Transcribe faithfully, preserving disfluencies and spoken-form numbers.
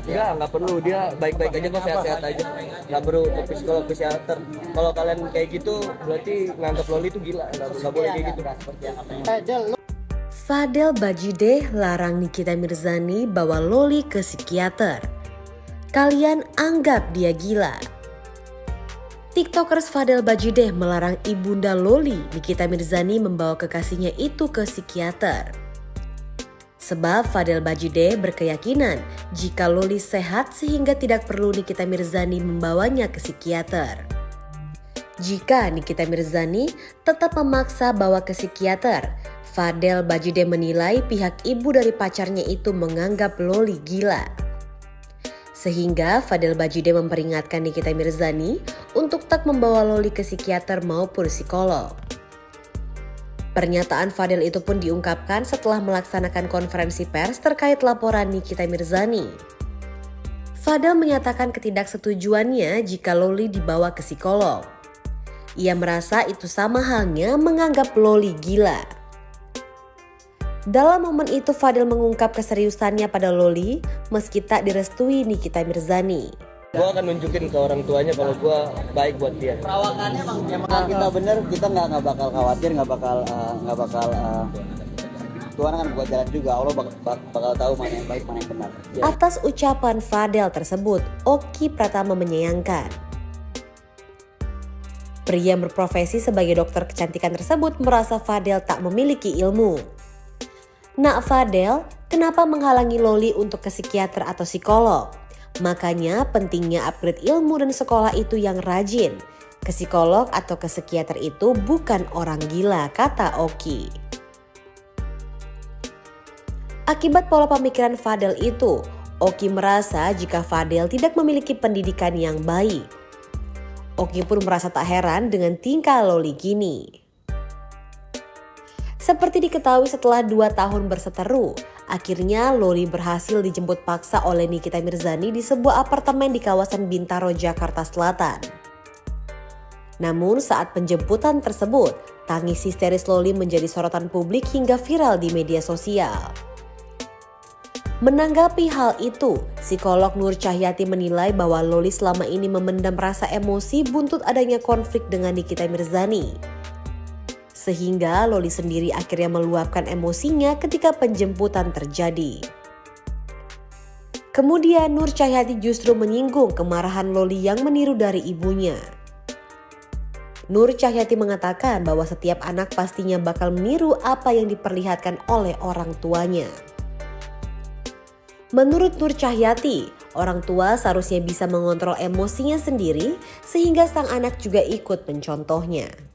Enggak, nggak perlu, dia baik-baik aja kok, sehat-sehat aja, nggak perlu ke psikolog, psikiater. Kalau kalian kayak gitu berarti nganggap Loli itu gila, nggak, nggak boleh kayak gitu. Fadel Bajideh larang Nikita Mirzani bawa Loli ke psikiater. Kalian anggap dia gila. Tiktokers Fadel Bajideh melarang ibunda Loli, Nikita Mirzani, membawa kekasihnya itu ke psikiater. Sebab Fadel Bajideh berkeyakinan jika Loli sehat sehingga tidak perlu Nikita Mirzani membawanya ke psikiater. Jika Nikita Mirzani tetap memaksa bawa ke psikiater, Fadel Bajideh menilai pihak ibu dari pacarnya itu menganggap Loli gila. Sehingga Fadel Bajideh memperingatkan Nikita Mirzani untuk tak membawa Loli ke psikiater maupun psikolog. Pernyataan Fadel itu pun diungkapkan setelah melaksanakan konferensi pers terkait laporan Nikita Mirzani. Fadel menyatakan ketidaksetujuannya jika Loli dibawa ke psikolog. Ia merasa itu sama halnya menganggap Loli gila. Dalam momen itu Fadel mengungkap keseriusannya pada Loli meski tak direstui Nikita Mirzani. Gue akan nunjukin ke orang tuanya kalau gue baik buat dia. Perawakannya emang emang kita bener, kita nggak nggak bakal khawatir, nggak bakal nggak uh, bakal uh, Tuhan kan buat jalan juga, Allah bakal, bakal tahu mana yang baik mana yang benar. Ya. Atas ucapan Fadel tersebut, Oki Pratama menyayangkan. Pria yang berprofesi sebagai dokter kecantikan tersebut merasa Fadel tak memiliki ilmu. Nak Fadel, kenapa menghalangi Loli untuk ke psikiater atau psikolog? Makanya pentingnya upgrade ilmu dan sekolah itu yang rajin. Ke psikolog atau ke psikiater itu bukan orang gila, kata Oki. Akibat pola pemikiran Fadel itu, Oki merasa jika Fadel tidak memiliki pendidikan yang baik. Oki pun merasa tak heran dengan tingkah Loli kini. Seperti diketahui setelah dua tahun berseteru, akhirnya Loli berhasil dijemput paksa oleh Nikita Mirzani di sebuah apartemen di kawasan Bintaro, Jakarta Selatan. Namun saat penjemputan tersebut, tangis histeris Loli menjadi sorotan publik hingga viral di media sosial. Menanggapi hal itu, psikolog Nur Cahyati menilai bahwa Loli selama ini memendam rasa emosi buntut adanya konflik dengan Nikita Mirzani. Sehingga Loli sendiri akhirnya meluapkan emosinya ketika penjemputan terjadi. Kemudian Nur Cahyati justru menyinggung kemarahan Loli yang meniru dari ibunya. Nur Cahyati mengatakan bahwa setiap anak pastinya bakal meniru apa yang diperlihatkan oleh orang tuanya. Menurut Nur Cahyati, orang tua seharusnya bisa mengontrol emosinya sendiri sehingga sang anak juga ikut mencontohnya.